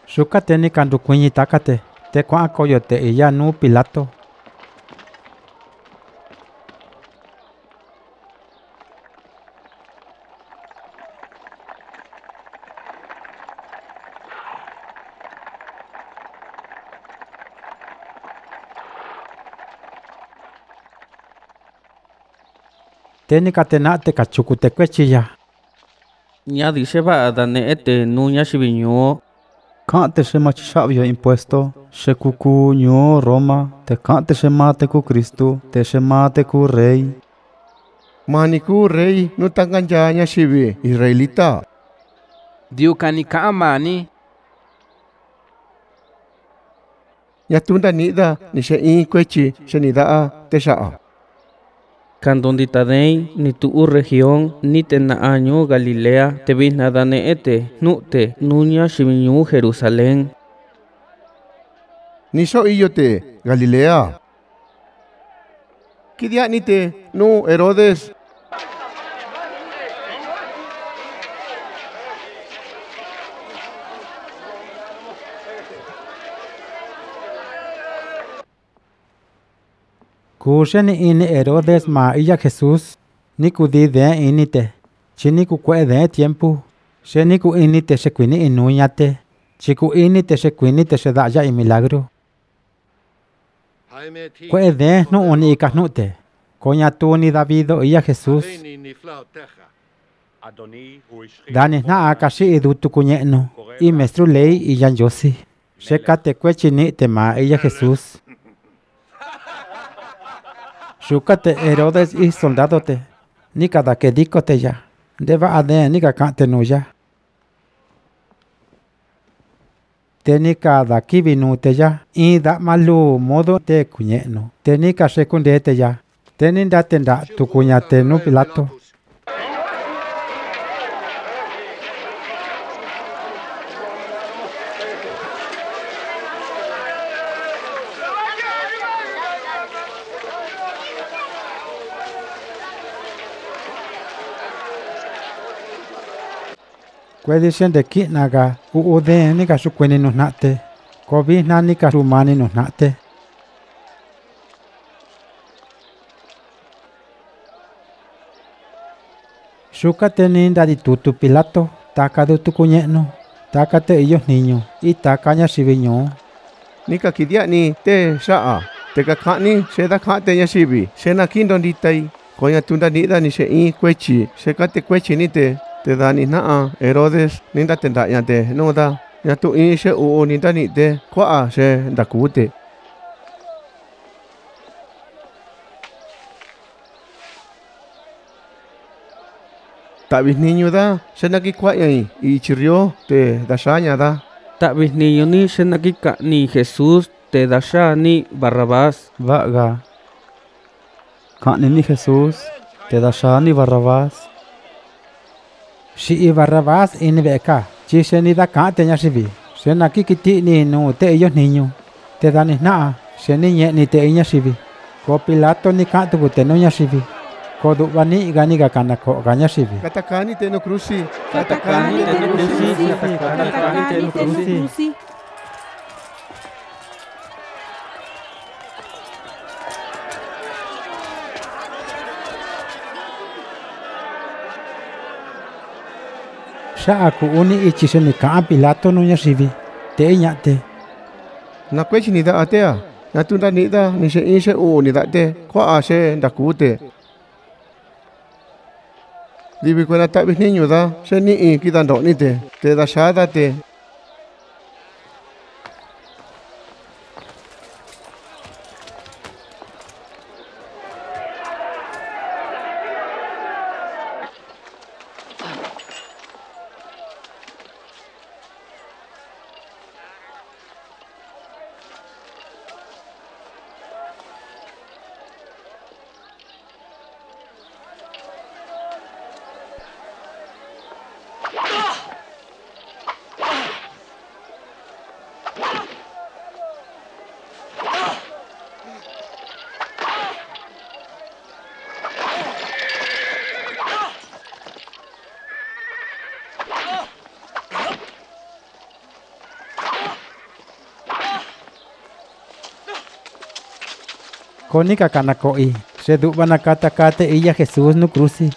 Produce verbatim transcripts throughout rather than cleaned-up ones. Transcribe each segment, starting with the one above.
Xúcate ni canducuñi tácate. Te cuan coyote y ya nu Pilato. Teni catenate cachucute cuechilla. Ña dice va dane ete nuña shibiño. Cante se machishabio impuesto. Se cucu ño Roma. Te cante se mate cu Cristo. Te se mate cu rey. Maniku rey no tangan ya shibi Israelita. Diu kanika amani. Ya tunda nida ni se in kwechi se nida te shaa. Candondita dei ni tu región ni te na año Galilea te visna dane ete nute nuña shibiñu Jerusalén. Ni so iyote Galilea. Kidia ni te no Herodes. Kusheni ini Herodes ma iya Jesús. Ni kudi de inite. Chini kukue de tiempo. Sheni ku inite se kuini inuñate. Chiku inite se kuinite se daya y milagro. Kue de no uni ikasnute. Koña tu ni Davido iya Jesús. Dani na akashi idu tu kuñeno. Y mestru ley y yan yosi. Shekate kue chini te ma iya Jesús. Xúcate Herodes y soldadote. Ni cada que dicote ya. Deba ade ni cante nuya. Teni cada kivinute ya. Y da malu modo te cuñeno. Teni ka secundete ya. Teni da tenda tu cuñate no Pilato. Kue dicen de kitnaga u de ni ka su kweni nos nate. Kobi na ni ka su mani nos nate. Xúcate ni da di tutu Pilato. Taca de tu cuñeno. Tácate ellos niños. Y tacaña shibiño. Ni ka kidia ni te shaa. Te ka kani se da kate nya shibi. Se na kindon ditai. Konya tunda nida ni se in kwechi. Se kate kwechi ni te. Te da ni naa Herodes ninda tenda ya te no da ya tu in she u ninda ni te kwa she da kute. Ta bis niño da se na ki kwa yi y chirrio te da shanya da. Ta bis niño ni shenakika ni Jesús te da sha ni Barrabás. Vaga. Cante ni Jesús. Te da sha ni Barrabás. Si i Barrabás in beca. Chi se ni da cante nya shibi. Se na kikiti ni no te ellos niños. Te dan na. Se ni nye ni te inya shibi. Ko Pilato ni cante bute no nya shibi. Ko du bani gani ga kana ko ganya shibi. Katakani te no cruci. Katakani te no cruci. Katakani te no cruci. Sha aku uni ichi se ni ka Pilato no nya shibi. Te iñate. Na kwechi ni da atea. Na tunda ni da ni se in she u ni da te kwa she da kute. Dibi kwena ta bis niño da se ni in kidan do ni te. Te da sha da te. Konika kanakoi, se dubana kata kate ella Jesús no cruci.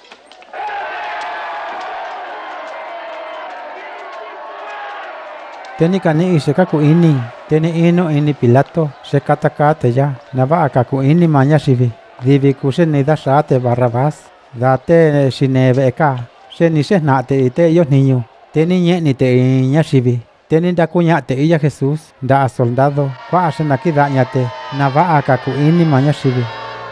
Teni kani se kaku ini, teni ino ini Pilato, se kata kate ya, nava akaku ini manya sivi. Divi kuse nida sate Barrabás, date sineve eka, se ni se nate ite ellos niños, teni nye ni te iña sivi. Teni da kuñate ella Jesús, da soldado, kwa asen aquí dañate, nava akaku ini manya sivi.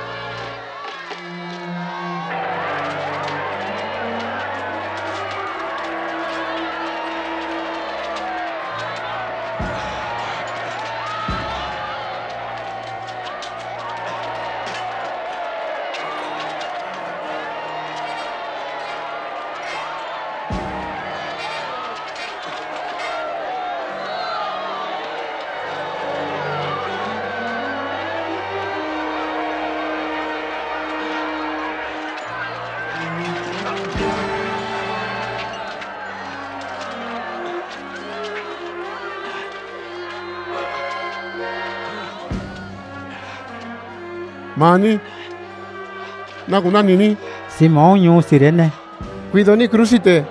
Mani, nakuna nini, Simón nyu sirene, cuido ni crucite.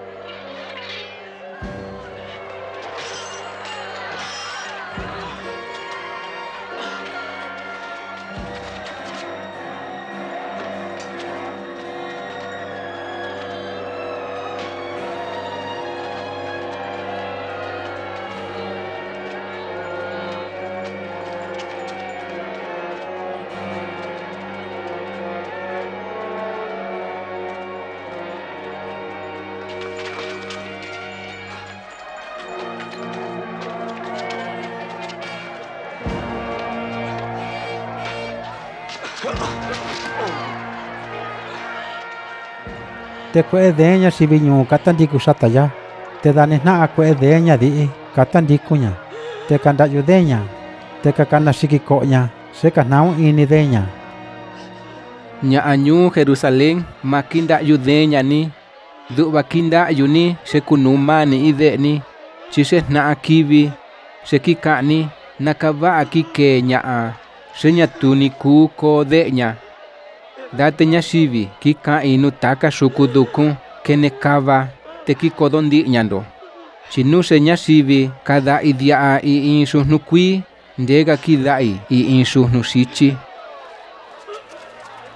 te kue deña si viñu katandiku sataya, te danes na kue deña di katandikunya, te kanda yudeña, te kakana sikikoña, se kanau ini deña. Nya anyu Jerusalén makinda yudeña ni, du bakinda yuni se kunuma ni ide ni, chise na akibi, se kikani, nakaba akike nya se nya tuniku ko deña. Date nya shivi kika inu taka shukuduku kenekava te kikodondi nyando. Chinu se nya shivi kada idia i insu nukui ndega kidai i insu nusichi.